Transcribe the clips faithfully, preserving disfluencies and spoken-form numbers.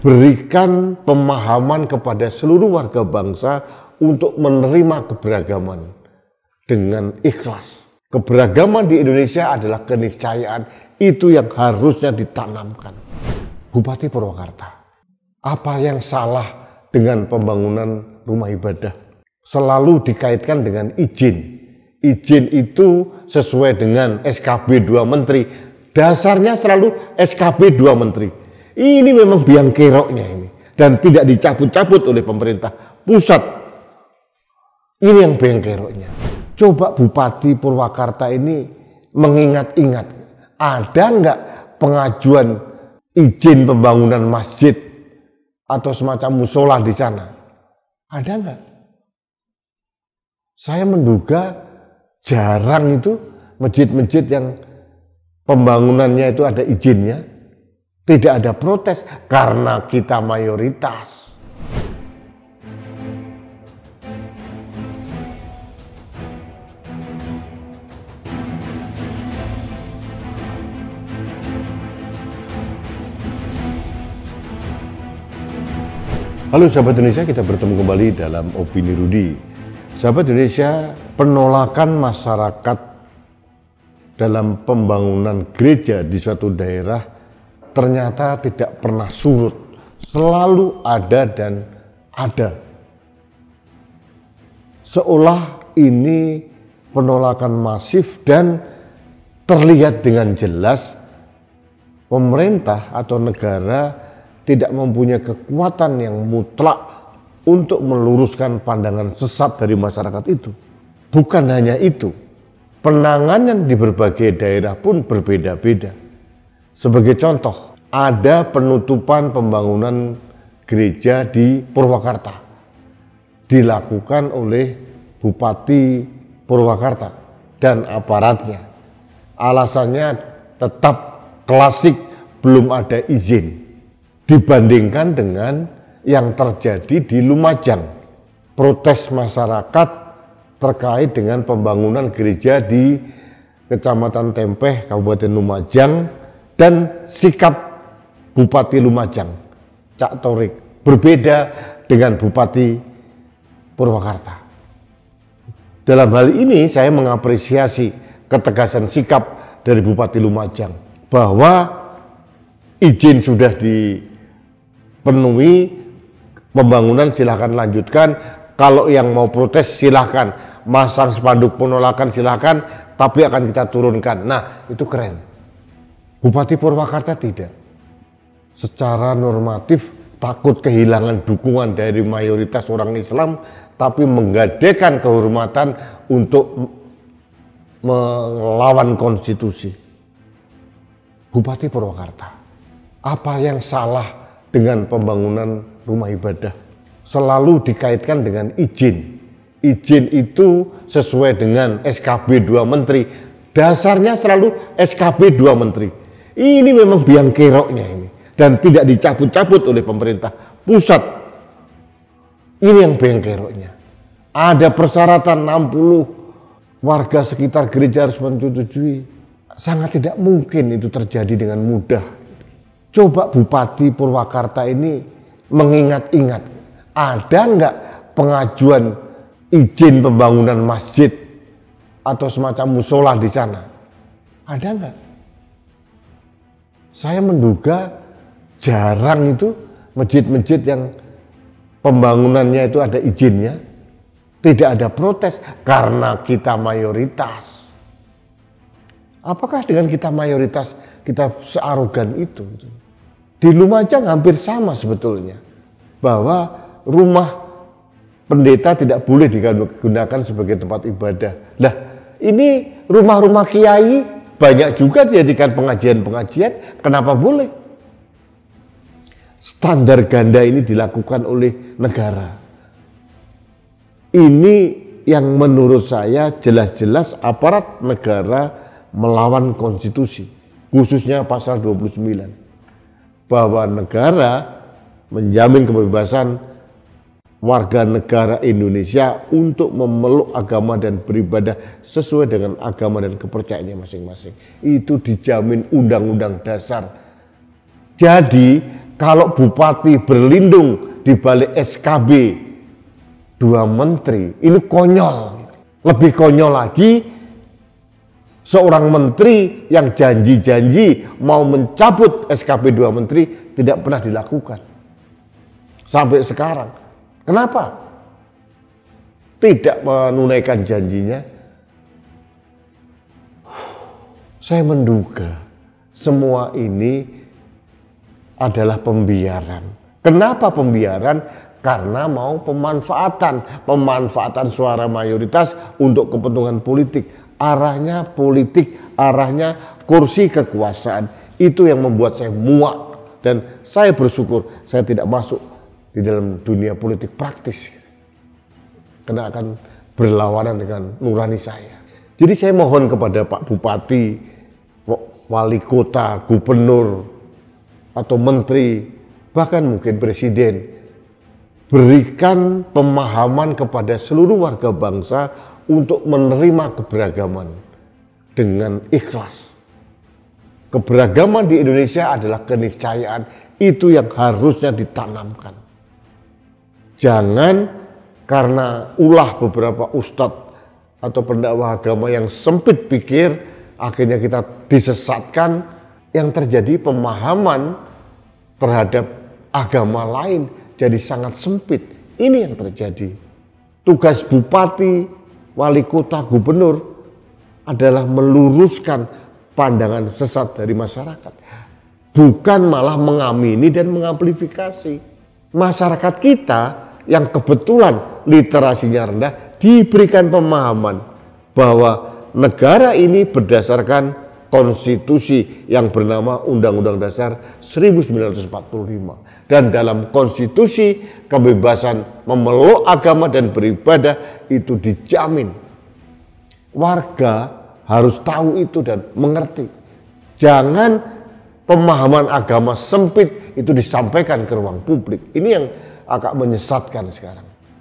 berikan pemahaman kepada seluruh warga bangsa untuk menerima keberagaman dengan ikhlas. Keberagaman di Indonesia adalah keniscayaan, itu yang harusnya ditanamkan. Bupati Purwakarta, apa yang salah dengan pembangunan rumah ibadah? Selalu dikaitkan dengan izin. Izin itu sesuai dengan S K B dua Menteri. Dasarnya selalu S K B dua Menteri. Ini memang biang keroknya ini. Dan tidak dicabut-cabut oleh pemerintah pusat. Ini yang biang keroknya. Coba Bupati Purwakarta ini mengingat-ingat. Ada nggak pengajuan izin pembangunan masjid atau semacam musola di sana? Ada nggak? Saya menduga jarang itu masjid-masjid yang pembangunannya itu ada izinnya, tidak ada protes karena kita mayoritas. Halo sahabat Indonesia, kita bertemu kembali dalam Opini Rudi. Sahabat Indonesia, penolakan masyarakat dalam pembangunan gereja di suatu daerah ternyata tidak pernah surut, selalu ada dan ada. Seolah ini penolakan masif dan terlihat dengan jelas pemerintah atau negara tidak mempunyai kekuatan yang mutlak untuk meluruskan pandangan sesat dari masyarakat itu. Bukan hanya itu, penanganan di berbagai daerah pun berbeda-beda. Sebagai contoh, ada penutupan pembangunan gereja di Purwakarta. Dilakukan oleh Bupati Purwakarta dan aparatnya. Alasannya tetap klasik, belum ada izin. Dibandingkan dengan yang terjadi di Lumajang. Protes masyarakat terkait dengan pembangunan gereja di Kecamatan Tempeh, Kabupaten Lumajang, dan sikap Bupati Lumajang, Cak Torik, berbeda dengan Bupati Purwakarta. Dalam hal ini saya mengapresiasi ketegasan sikap dari Bupati Lumajang bahwa izin sudah dipenuhi, pembangunan silahkan lanjutkan, kalau yang mau protes silahkan, masang spanduk penolakan silahkan, tapi akan kita turunkan. Nah, itu keren. Bupati Purwakarta tidak. Secara normatif takut kehilangan dukungan dari mayoritas orang Islam, tapi menggadaikan kehormatan untuk melawan konstitusi. Bupati Purwakarta, apa yang salah dengan pembangunan rumah ibadah? Selalu dikaitkan dengan izin. Izin itu sesuai dengan S K B dua Menteri. Dasarnya selalu S K B dua Menteri. Ini memang biang keroknya ini. Dan tidak dicabut-cabut oleh pemerintah pusat. Ini yang biang keroknya. Ada persyaratan enam puluh warga sekitar gereja harus menyetujui. Sangat tidak mungkin itu terjadi dengan mudah. Coba Bupati Purwakarta ini mengingat-ingat, ada nggak pengajuan izin pembangunan masjid atau semacam musola di sana? Ada nggak? Saya menduga jarang itu masjid-masjid yang pembangunannya itu ada izinnya, tidak ada protes karena kita mayoritas. Apakah dengan kita mayoritas kita searogan itu? Di Lumajang hampir sama sebetulnya, bahwa rumah pendeta tidak boleh digunakan sebagai tempat ibadah. Lah, ini rumah-rumah kiai banyak juga dijadikan pengajian-pengajian, kenapa boleh? Standar ganda ini dilakukan oleh negara. Ini yang menurut saya jelas-jelas aparat negara melawan konstitusi, khususnya pasal dua puluh sembilan. Bahwa negara menjamin kebebasan warga negara Indonesia untuk memeluk agama dan beribadah sesuai dengan agama dan kepercayaannya masing-masing. Itu dijamin Undang-Undang Dasar. Jadi Kalau bupati berlindung di balik S K B dua menteri, ini konyol. Lebih konyol lagi, seorang menteri yang janji-janji mau mencabut S K B dua menteri tidak pernah dilakukan. Sampai sekarang. Kenapa? Tidak menunaikan janjinya. Saya menduga semua ini adalah pembiaran. Kenapa pembiaran? Karena mau pemanfaatan, pemanfaatan suara mayoritas untuk kepentingan politik. Arahnya politik, arahnya kursi kekuasaan. Itu yang membuat saya muak dan saya bersyukur saya tidak masuk di dalam dunia politik praktis. Karena akan berlawanan dengan nurani saya. Jadi saya mohon kepada Pak Bupati, wali kota, gubernur, atau menteri, bahkan mungkin presiden, berikan pemahaman kepada seluruh warga bangsa untuk menerima keberagaman dengan ikhlas. Keberagaman di Indonesia adalah keniscayaan, itu yang harusnya ditanamkan. Jangan karena ulah beberapa ustadz atau pendakwah agama yang sempit pikir, akhirnya kita disesatkan. Yang terjadi pemahaman terhadap agama lain jadi sangat sempit. Ini yang terjadi. Tugas bupati, wali kota, gubernur adalah meluruskan pandangan sesat dari masyarakat. Bukan malah mengamini dan mengamplifikasi. Masyarakat kita yang kebetulan literasinya rendah diberikan pemahaman bahwa negara ini berdasarkan konstitusi yang bernama Undang-Undang Dasar seribu sembilan ratus empat puluh lima. Dan dalam konstitusi kebebasan memeluk agama dan beribadah itu dijamin. Warga harus tahu itu dan mengerti. Jangan pemahaman agama sempit itu disampaikan ke ruang publik. Ini yang agak menyesatkan sekarang.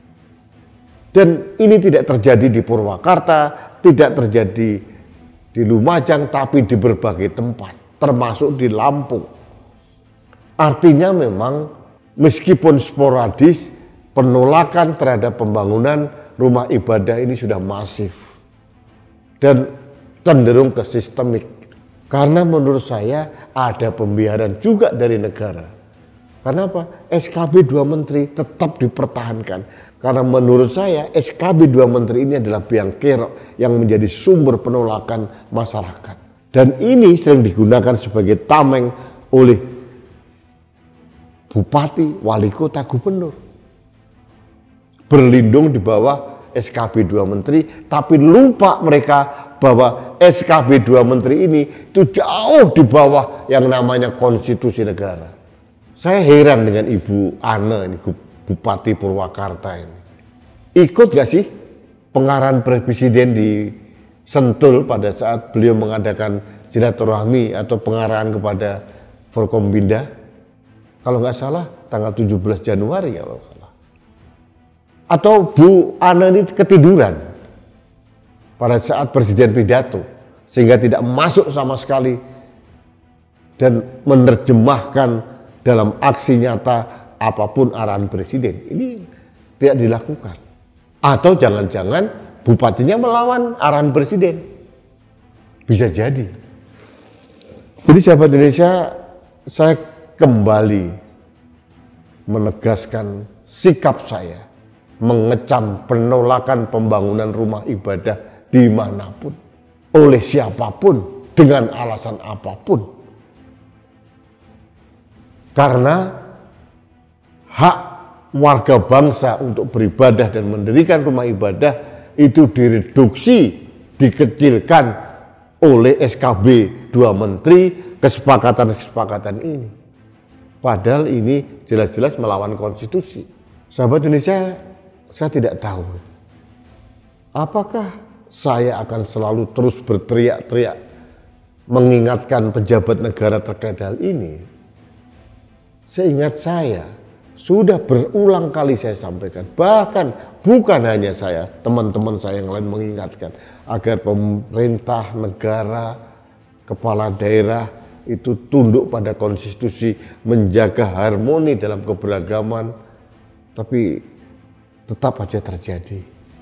Dan ini tidak terjadi di Purwakarta, tidak terjadi di Lumajang, tapi di berbagai tempat, termasuk di Lampung. Artinya memang meskipun sporadis, penolakan terhadap pembangunan rumah ibadah ini sudah masif dan cenderung ke sistemik. Karena menurut saya ada pembiaran juga dari negara. Karena apa? S K B dua menteri tetap dipertahankan. Karena menurut saya S K B dua menteri ini adalah biang kerok yang menjadi sumber penolakan masyarakat. Dan ini sering digunakan sebagai tameng oleh bupati, wali kota, gubernur. Berlindung di bawah S K B dua menteri, tapi lupa mereka bahwa S K B dua menteri ini itu jauh di bawah yang namanya konstitusi negara. Saya heran dengan Ibu Ana ini, Bupati Purwakarta ini. Ikut gak sih pengarahan presiden di Sentul pada saat beliau mengadakan silaturahmi atau pengarahan kepada Forkombinda? Kalau nggak salah tanggal tujuh belas Januari ya kalau salah. Atau Bu Ana ini ketiduran pada saat presiden pidato sehingga tidak masuk sama sekali dan menerjemahkan dalam aksi nyata apapun arahan presiden. Ini tidak dilakukan. Atau jangan-jangan bupatinya melawan arahan presiden. Bisa jadi. Jadi sahabat Indonesia, saya kembali menegaskan sikap saya mengecam penolakan pembangunan rumah ibadah dimanapun, oleh siapapun, dengan alasan apapun. Karena hak warga bangsa untuk beribadah dan mendirikan rumah ibadah itu direduksi, dikecilkan oleh S K B dua menteri, kesepakatan-kesepakatan ini. Padahal ini jelas-jelas melawan konstitusi. Sahabat Indonesia, saya tidak tahu apakah saya akan selalu terus berteriak-teriak mengingatkan pejabat negara terkait hal ini. Seingat saya, sudah berulang kali saya sampaikan, bahkan bukan hanya saya, teman-teman saya yang lain mengingatkan agar pemerintah, negara, kepala daerah itu tunduk pada konstitusi, menjaga harmoni dalam keberagaman, tapi tetap aja terjadi.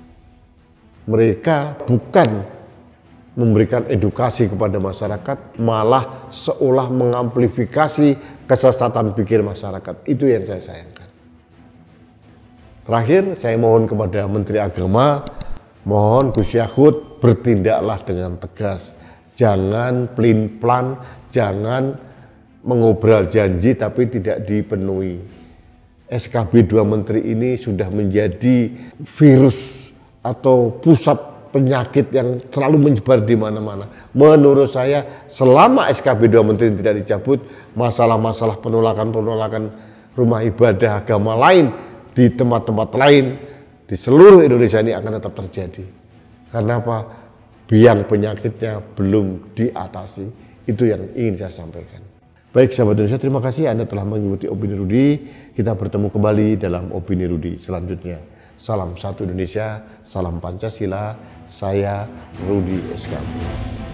Mereka bukan memberikan edukasi kepada masyarakat, malah seolah mengamplifikasi kesesatan pikir masyarakat. Itu yang saya sayangkan. Terakhir, saya mohon kepada Menteri Agama, mohon Gus Yahud bertindaklah dengan tegas. Jangan pelin-pelan, jangan mengobrol janji tapi tidak dipenuhi. S K B dua Menteri ini sudah menjadi virus atau pusat penyakit yang selalu menyebar di mana-mana. Menurut saya, selama S K B dua Menteri tidak dicabut, masalah-masalah penolakan-penolakan rumah ibadah agama lain di tempat-tempat lain di seluruh Indonesia ini akan tetap terjadi. Karena apa? Biang penyakitnya belum diatasi. Itu yang ingin saya sampaikan. Baik sahabat Indonesia, terima kasih Anda telah mengikuti Opini Rudi. Kita bertemu kembali dalam Opini Rudi selanjutnya. Salam satu Indonesia, salam Pancasila. Saya Rudi S K.